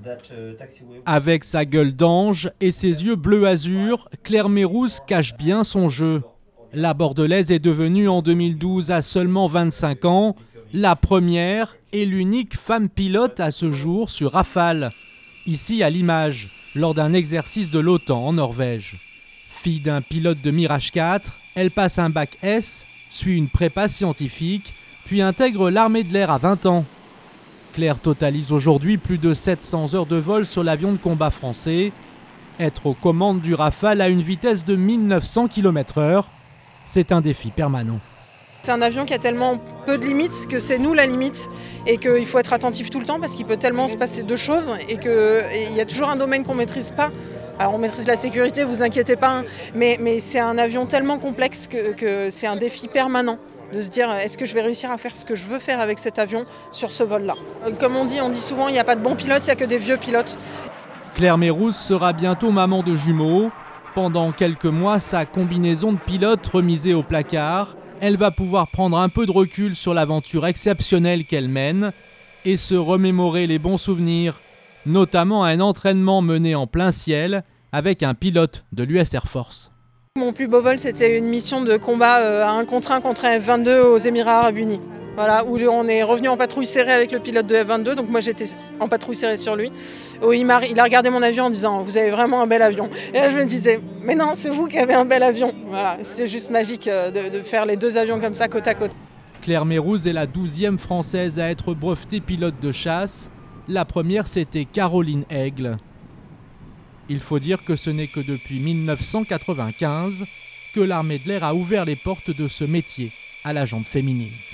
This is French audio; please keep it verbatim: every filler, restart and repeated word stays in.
Avec sa gueule d'ange et ses yeux bleu azur, Claire Meyrouz cache bien son jeu. La Bordelaise est devenue en deux mille douze, à seulement vingt-cinq ans, la première et l'unique femme pilote à ce jour sur Rafale, ici à l'image, lors d'un exercice de l'OTAN en Norvège. Fille d'un pilote de Mirage quatre, elle passe un bac S, suit une prépa scientifique, puis intègre l'armée de l'air à vingt ans. Claire totalise aujourd'hui plus de sept cents heures de vol sur l'avion de combat français. Être aux commandes du Rafale à une vitesse de mille neuf cents kilomètres heure, c'est un défi permanent. C'est un avion qui a tellement peu de limites que c'est nous la limite et qu'il faut être attentif tout le temps parce qu'il peut tellement se passer de choses et qu'il y a toujours un domaine qu'on ne maîtrise pas. Alors on maîtrise la sécurité, vous inquiétez pas, hein, mais, mais c'est un avion tellement complexe que, que c'est un défi permanent de se dire est-ce que je vais réussir à faire ce que je veux faire avec cet avion sur ce vol-là. Comme on dit, on dit souvent il n'y a pas de bons pilotes, il n'y a que des vieux pilotes. Claire Meyrouz sera bientôt maman de jumeaux. Pendant quelques mois, sa combinaison de pilote remisée au placard, elle va pouvoir prendre un peu de recul sur l'aventure exceptionnelle qu'elle mène et se remémorer les bons souvenirs, notamment un entraînement mené en plein ciel avec un pilote de l'U S Air Force. Mon plus beau vol, c'était une mission de combat à un contre un contre un F vingt-deux aux Émirats Arabes Unis. Voilà, où on est revenu en patrouille serrée avec le pilote de F vingt-deux, donc moi j'étais en patrouille serrée sur lui. Où il, a, il a regardé mon avion en disant « vous avez vraiment un bel avion ». Et là je me disais « mais non, c'est vous qui avez un bel avion ». Voilà, c'était juste magique de, de faire les deux avions comme ça côte à côte. Claire Meyrouz est la douzième française à être brevetée pilote de chasse. La première, c'était Caroline Aigle. Il faut dire que ce n'est que depuis mille neuf cent quatre-vingt-quinze que l'armée de l'air a ouvert les portes de ce métier à la jante féminine.